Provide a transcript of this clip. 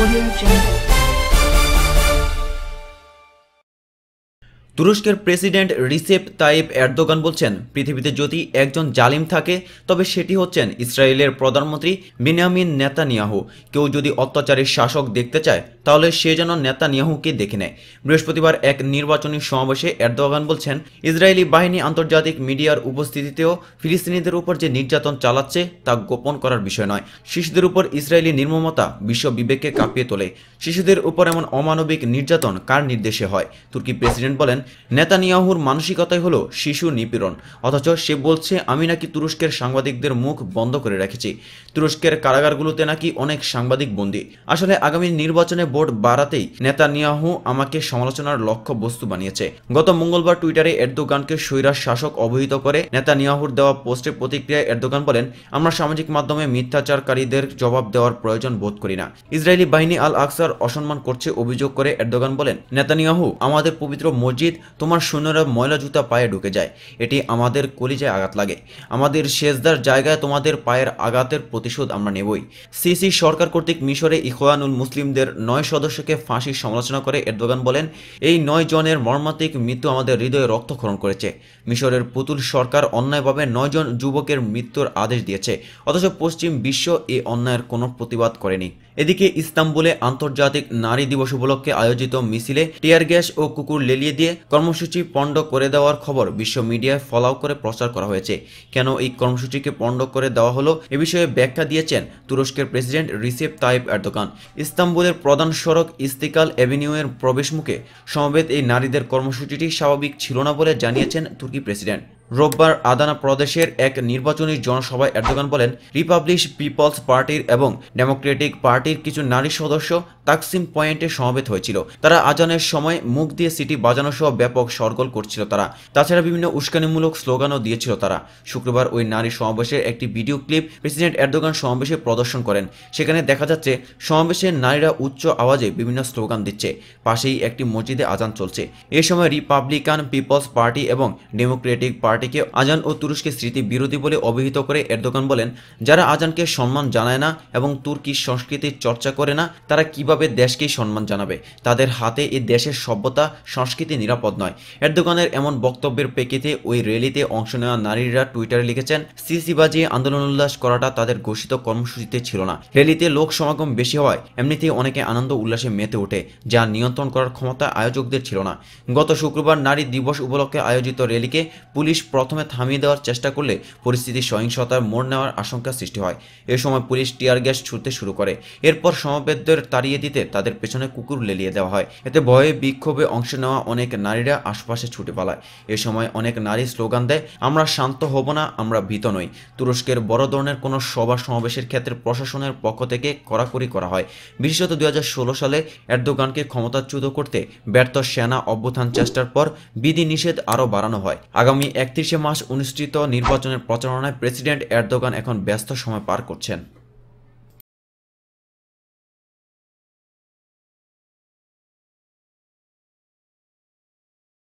তুরস্কের president Recep Tayyip Erdogan বলছেন, পৃথিবীতে যদি একজন জালিম থাকে তবে সেটি হচ্ছেন ইসরায়েলের প্রধানমন্ত্রী বেনিয়ামিন নেতানিয়াহু। কেউ যদি অত্যাচারী শাসক দেখতে চায় তাহলে সে যেন নেতানিয়াহুকে দেখে নেয়। বৃহস্পতিবার এক নির্বাচনী সমাবেশে এরদোগান বলছেন, ইসরায়েলি বাহিনী আন্তর্জাতিক মিডিয়ার উপস্থিতিতেও ফিলিস্তিনিদের উপর যে নির্যাতন চালাচ্ছে তা গোপন করার বিষয় নয়। শিশুদের উপর ইসরায়েলি নির্মমতা বিশ্ব বিবেককে কাঁপিয়ে তোলে। শিশুদের উপর এমন অমানবিক নির্যাতন কার নির্দেশে হয়? তুর্কি প্রেসিডেন্ট বলেন, নেতানিয়াহুর মানসিকতাই হলো শিশু নিপীড়ন, অথচ সে বলছে আমি নাকি তুরস্কের সাংবাদিকদের মুখ বন্ধ করে রেখেছি। তুরস্কের কারাগারগুলোতে নাকি অনেক সাংবাদিক বন্দী। আসলে আগামী নির্বাচনে ভোট বাড়াতেই নেতানিয়াহু আমাকে সমালোচনার লক্ষ্য বস্তু বানিয়েছে। গত মঙ্গলবার টুইটারে এরদোগানকে স্বৈরাচার শাসক অভিহিত করে নেতানিয়াহুর দেওয়া পোস্টের প্রতিক্রিয়ায় এরদোগান বলেন, আমরা সামাজিক মাধ্যমে মিথ্যাচারকারীদের জবাব দেওয়ার প্রয়োজন বোধ করি না। ইসরায়েলি বাহিনী আল আকসার অসম্মান করছে অভিযোগ করে এরদোগান বলেন, নেতানিয়াহু, আমাদের পবিত্র মসজিদ তোমার সৈন্যরা ময়লা জুতা পায়ে ঢুকে যায়, এটি আমাদের কলিজায় আঘাত লাগে। আমাদের সেজদার জায়গায় তোমাদের পায়ের আঘাতের প্রতিশোধ আমরা নেবই। সিসি সরকার কর্তৃক মিশরে ইখওয়ানুল মুসলিমদের 9 সদস্যকে ফাঁসির সমালোচনা করে এরদোগান বলেন, এই 9 জনের মর্মান্তিক মৃত্যু আমাদের হৃদয়ে রক্তক্ষরণ করেছে। মিশরের পুতুল সরকার অন্যায়ভাবে 9 জন যুবকের মৃত্যুর আদেশ দিয়েছে, অথচ পশ্চিম বিশ্ব এই অন্যায়ের কোনো প্রতিবাদ করেনি। এদিকে ইস্তাম্বুলে আন্তর্জাতিক নারী দিবস উপলক্ষে আয়োজিত মিছিলে টিয়ার গ্যাস ও কুকুর লেলিয়ে দিয়ে কর্মসূচি পণ্ড করে দেওয়ার খবর বিশ্ব মিডিয়ায় ফলাও করে প্রচার করা হয়েছে। কেন এই কর্মসূচিকে পণ্ড করে দেওয়া হলো এ বিষয়ে ব্যাখ্যা দিয়েছেন তুরস্কের প্রেসিডেন্ট রিসেপ তাইপ এরদোগান। ইস্তাম্বুলের প্রধান সড়ক ইস্তিকাল অ্যাভিনিউয়ের প্রবেশমুখে সমবেত এই নারীদের কর্মসূচিটি স্বাভাবিক ছিল না বলে জানিয়েছেন তুর্কি প্রেসিডেন্ট। রোববার আদানা প্রদেশের এক নির্বাচনী জনসভায় এরদোগান বলেন, রিপাবলিক পিপলস পার্টির এবং ডেমোক্রেটিক পার্টির কিছু নারী সদস্য তাকসিম পয়েন্টে সমবেত হয়েছিল। তারা আজানের সময় মুখ দিয়ে সিটি বাজানো সহ ব্যাপক শোরগোল করছিল। তাছাড়া বিভিন্ন উস্কানিমূলক স্লোগানও দিয়েছিল তারা। শুক্রবার ওই নারী সমাবেশের একটি ভিডিও ক্লিপ প্রেসিডেন্ট এরদোগান সমাবেশে প্রদর্শন করেন। সেখানে দেখা যাচ্ছে সমাবেশে নারীরা উচ্চ আওয়াজে বিভিন্ন স্লোগান দিচ্ছে। পাশেই একটি মসজিদে আজান চলছে। এ সময় রিপাবলিকান পিপলস পার্টি এবং ডেমোক্রেটিক পার্টিকে আজান ও তুরস্কের স্মৃতি বিরোধী বলে অভিহিত করে এরদোগান বলেন, যারা আজানকে সম্মান জানায় না এবং তুর্কি সংস্কৃতির চর্চা করে না তারা কিভাবে দেশকেই সম্মান জানাবে? তাদের হাতে এই দেশের সভ্যতা সংস্কৃতি নিরাপদ নয়। এরদোগানের এমন বক্তব্যের প্রেক্ষিতে ওই র্যালিতে অংশ নেওয়া নারীরা টুইটারে লিখেছেন, সিসি বাজিয়ে আন্দোলন উল্লাস করাটা তাদের ঘোষিত কর্মসূচিতে ছিল না। র্যালিতে লোক সমাগম বেশি হওয়ায় এমনিতেই অনেকে আনন্দ উল্লাসে মেতে ওঠে, যা নিয়ন্ত্রণ করার ক্ষমতা আয়োজকদের ছিল না। গত শুক্রবার নারী দিবস উপলক্ষে আয়োজিত র্যালিকে পুলিশ প্রথমে থামিয়ে দেওয়ার চেষ্টা করলে পরিস্থিতি সহিংসতার মোড় নেওয়ার আশঙ্কা সৃষ্টি হয়। এ সময় পুলিশ টিয়ার গ্যাস ছুড়তে শুরু করে। এরপর সমবেতদের তাড়িয়ে দিতে তাদের পেছনে কুকুর লেলিয়ে দেওয়া হয়। এতে ভয়ে বিক্ষোভে অংশ নেওয়া অনেক নারীরা আশপাশে ছুটে পালায়। এ সময় অনেক নারী স্লোগান দেয়, আমরা শান্ত হব না, আমরা ভীত নই। তুরস্কের বড় ধরনের কোনো সভা সমাবেশের ক্ষেত্রে প্রশাসনের পক্ষ থেকে কড়াকড়ি করা হয়। বিশেষত 2016 সালে এরদোগানকে ক্ষমতাচ্যুত করতে ব্যর্থ সেনা অভ্যুত্থান চেষ্টার পর বিধি নিষেধ আরও বাড়ানো হয়। আগামী 31 মার্চ অনুষ্ঠিত নির্বাচনের প্রচারণায় প্রেসিডেন্ট এরদোগান এখন ব্যস্ত সময় পার করছেন।